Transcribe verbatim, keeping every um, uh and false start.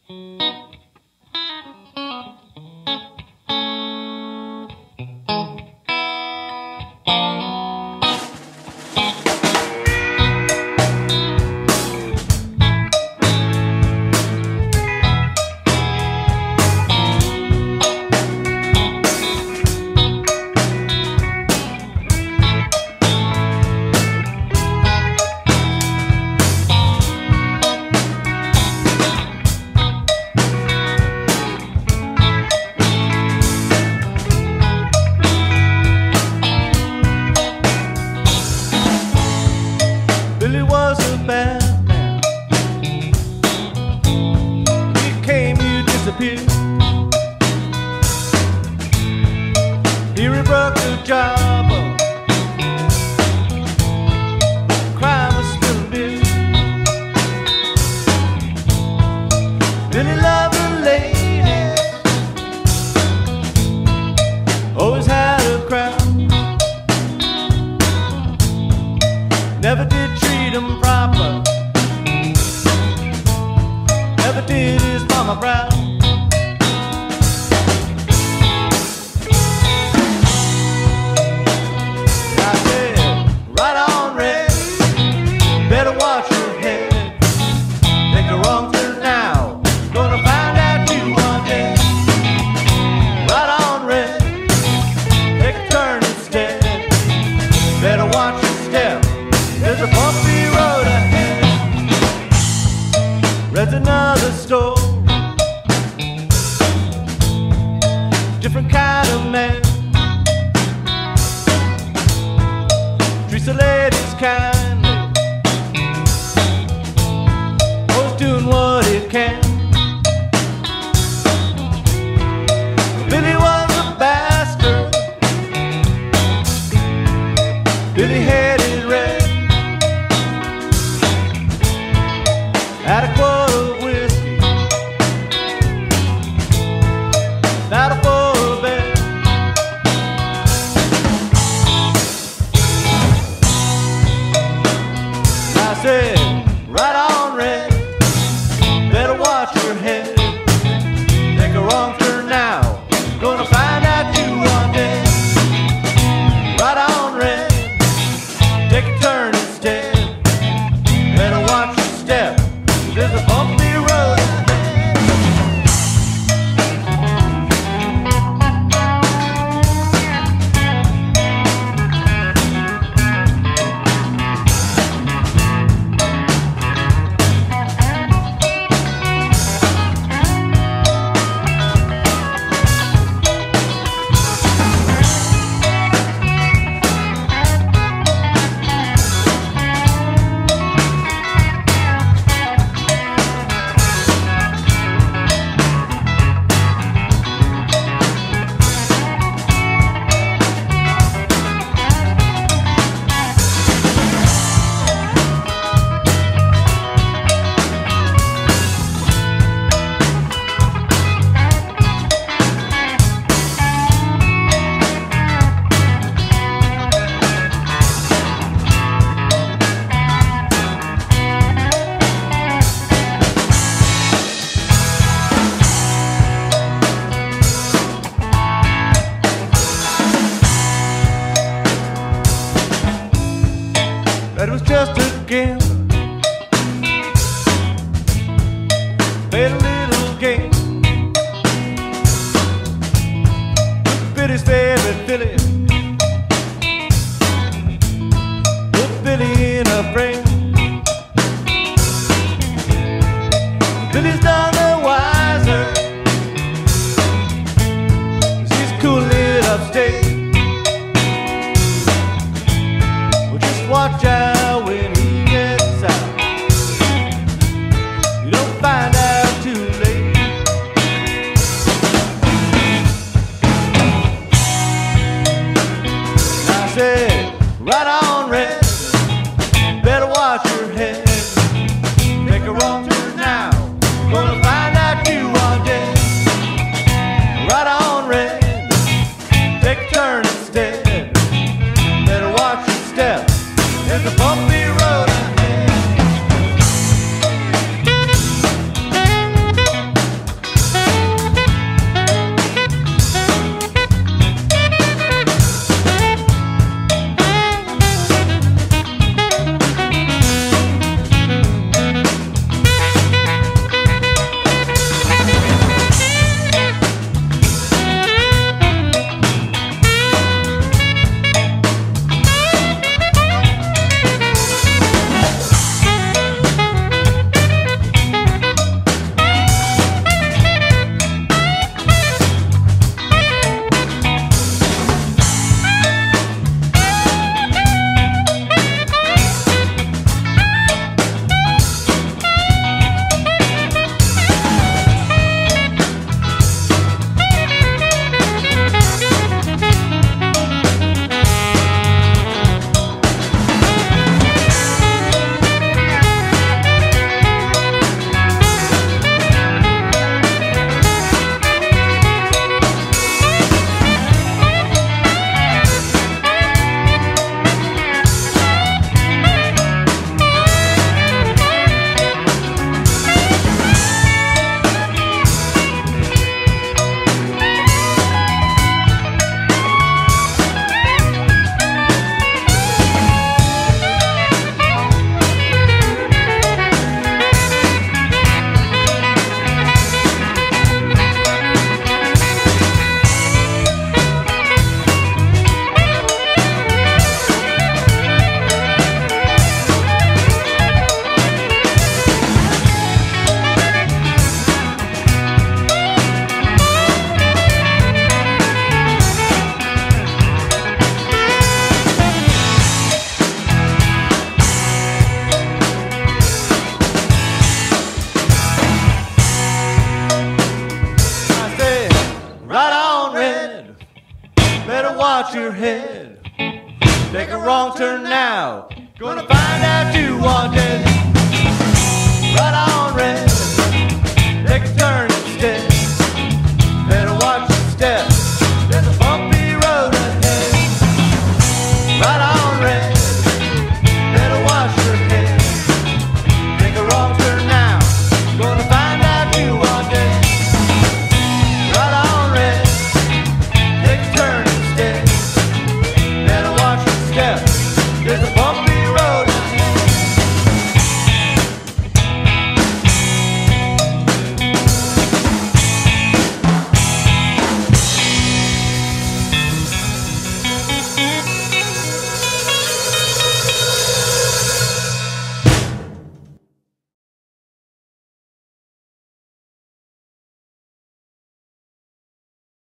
Billy was a bad man. You came, you disappeared. Here he broke the job up. Crime was still big. Billy loved the ladies, always had a crowd. Never did treat him proper, never did his mama proud. I said, right on, Red, better watch your head. Take a wrong turn now, gonna find out you one day. Right on, Red, take a turn instead. Better watch your step, there's a bumpy road ahead. Red's another story, different kind of man. Treats the ladies kindly, always doing what he can. Billy was a bastard, Billy hated Red. Had a quart of whiskey, not a full bed. I said, right on, Red, better watch your head. Take a wrong turn now, gonna find out you one day. Right on, Red, take a turn instead. Better watch your step, there's a bumpy road ahead. That was just a gambler, played a little game. Billy's favorite filly, put Billy in a frame. Billy's none the wiser, she's coolly upstate. Well, just watch out when he gets out, you don't find out too late. watch your head. Take a wrong turn now. Gonna find out you wanted. Right on.